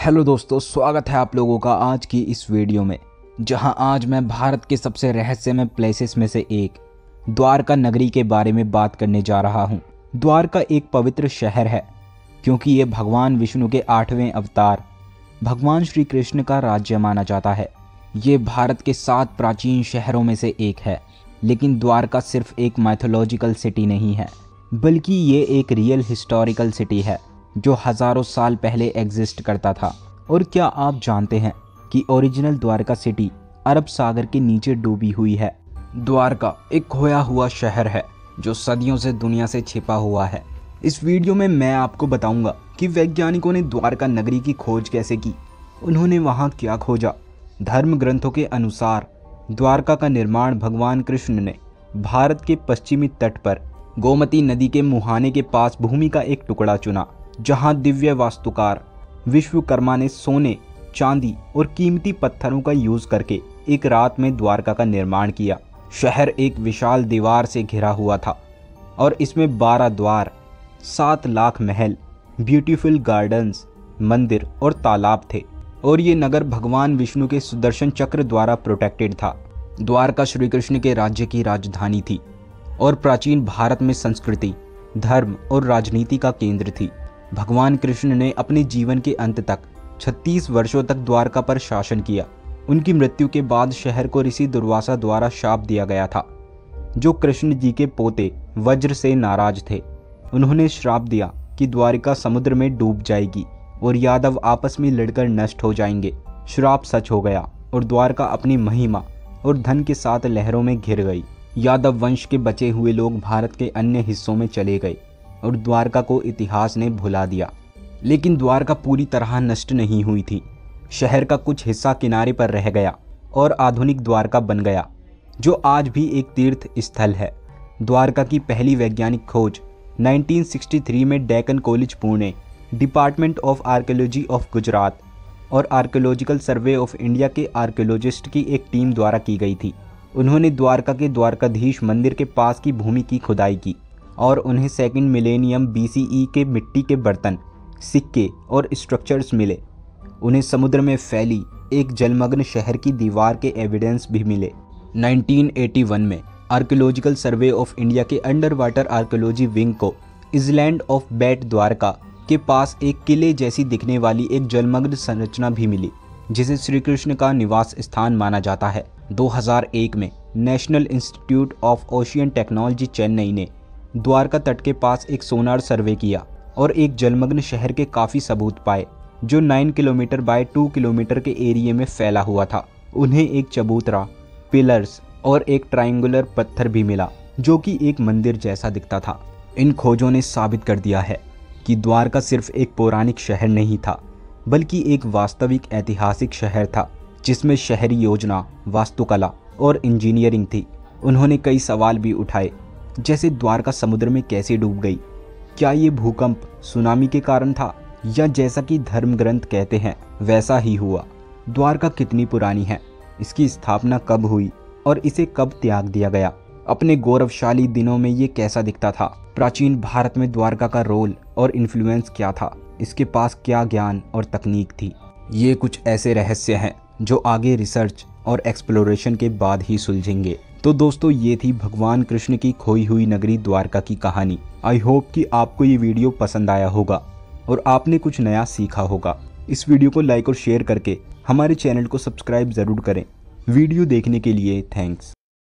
Hello दोस्तों, स्वागत है आप लोगों का आज की इस वीडियो में, जहां आज मैं भारत के सबसे रहस्यमय प्लेसेस में से एक द्वारका नगरी के बारे में बात करने जा रहा हूं। द्वारका एक पवित्र शहर है क्योंकि ये भगवान विष्णु के 8वें अवतार भगवान श्री कृष्ण का राज्य माना जाता है। ये भारत के 7 प्राचीन शहरों में से एक है, लेकिन द्वारका सिर्फ एक माइथोलॉजिकल सिटी नहीं है, बल्कि ये एक रियल हिस्टोरिकल सिटी है जो हज़ारों साल पहले एग्जिस्ट करता था। और क्या आप जानते हैं कि ओरिजिनल द्वारका सिटी अरब सागर के नीचे डूबी हुई है। द्वारका एक खोया हुआ शहर है जो सदियों से दुनिया से छिपा हुआ है। इस वीडियो में मैं आपको बताऊंगा कि वैज्ञानिकों ने द्वारका नगरी की खोज कैसे की, उन्होंने वहां क्या खोजा। धर्म ग्रंथों के अनुसार द्वारका का निर्माण भगवान कृष्ण ने भारत के पश्चिमी तट पर गोमती नदी के मुहाने के पास भूमि का एक टुकड़ा चुना, जहां दिव्य वास्तुकार विश्वकर्मा ने सोने, चांदी और कीमती पत्थरों का यूज करके एक रात में द्वारका का निर्माण किया। शहर एक विशाल दीवार से घिरा हुआ था और इसमें 12 द्वार, 7 लाख महल, ब्यूटीफुल गार्डन्स, मंदिर और तालाब थे। और ये नगर भगवान विष्णु के सुदर्शन चक्र द्वारा प्रोटेक्टेड था। द्वारका श्री कृष्ण के राज्य की राजधानी थी और प्राचीन भारत में संस्कृति, धर्म और राजनीति का केंद्र थी। भगवान कृष्ण ने अपने जीवन के अंत तक 36 वर्षों तक द्वारका पर शासन किया। उनकी मृत्यु के बाद शहर को ऋषि दुर्वासा द्वारा शाप दिया गया था, जो कृष्ण जी के पोते वज्र से नाराज थे। उन्होंने श्राप दिया कि द्वारिका समुद्र में डूब जाएगी और यादव आपस में लड़कर नष्ट हो जाएंगे। श्राप सच हो गया और द्वारका अपनी महिमा और धन के साथ लहरों में घिर गई। यादव वंश के बचे हुए लोग भारत के अन्य हिस्सों में चले गए और द्वारका को इतिहास ने भुला दिया। लेकिन द्वारका पूरी तरह नष्ट नहीं हुई थी। शहर का कुछ हिस्सा किनारे पर रह गया और आधुनिक द्वारका बन गया, जो आज भी एक तीर्थ स्थल है। द्वारका की पहली वैज्ञानिक खोज 1963 में Deccan college Pune, department of archaeology of Gujarat और आर्कियोलॉजिकल सर्वे ऑफ इंडिया के आर्कियोलॉजिस्ट की एक टीम द्वारा की गई थी। उन्होंने द्वारका के द्वारकाधीश मंदिर के पास की भूमि की खुदाई की और उन्हें 2nd मिलेनियम BCE के मिट्टी के बर्तन, सिक्के और स्ट्रक्चर्स मिले। उन्हें समुद्र में फैली एक जलमग्न शहर की दीवार के एविडेंस भी मिले। 1981 में आर्कियोलॉजिकल सर्वे ऑफ इंडिया के अंडर वाटर आर्कियोलॉजी विंग को इसलैंड ऑफ बेट द्वारका के पास एक किले जैसी दिखने वाली एक जलमग्न संरचना भी मिली, जिसे श्री कृष्ण का निवास स्थान माना जाता है। 2001 में national institute of ocean technology Chennai ने द्वारका तट के पास एक सोनार सर्वे किया और एक जलमग्न शहर के काफ़ी सबूत पाए, जो 9 किलोमीटर बाय 2 किलोमीटर के एरिया में फैला हुआ था। उन्हें एक चबूतरा, पिलर्स और एक ट्रायंगुलर पत्थर भी मिला, जो कि एक मंदिर जैसा दिखता था। इन खोजों ने साबित कर दिया है कि द्वारका सिर्फ एक पौराणिक शहर नहीं था, बल्कि एक वास्तविक ऐतिहासिक शहर था, जिसमें शहरी योजना, वास्तुकला और इंजीनियरिंग थी। उन्होंने कई सवाल भी उठाए, जैसे द्वारका समुद्र में कैसे डूब गई, क्या ये भूकंप सुनामी के कारण था, या जैसा कि धर्म ग्रंथ कहते हैं वैसा ही हुआ। द्वारका कितनी पुरानी है, इसकी स्थापना कब हुई और इसे कब त्याग दिया गया, अपने गौरवशाली दिनों में ये कैसा दिखता था। प्राचीन भारत में द्वारका का रोल और इन्फ्लुएंस क्या था, इसके पास क्या ज्ञान और तकनीक थी। ये कुछ ऐसे रहस्य हैं जो आगे रिसर्च और एक्सप्लोरेशन के बाद ही सुलझेंगे। तो दोस्तों, ये थी भगवान कृष्ण की खोई हुई नगरी द्वारका की कहानी। आई होप कि आपको ये वीडियो पसंद आया होगा और आपने कुछ नया सीखा होगा। इस वीडियो को लाइक और शेयर करके हमारे चैनल को सब्सक्राइब ज़रूर करें। वीडियो देखने के लिए थैंक्स।